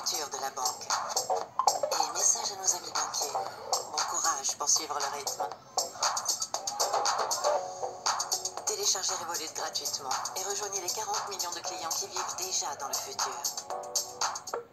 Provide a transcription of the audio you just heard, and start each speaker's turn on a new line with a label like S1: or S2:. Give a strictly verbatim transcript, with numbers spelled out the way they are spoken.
S1: futur de la banque. Et message à nos amis banquiers. Bon courage pour suivre le rythme. Téléchargez Revolut gratuitement et rejoignez les quarante millions de clients qui vivent déjà dans le futur.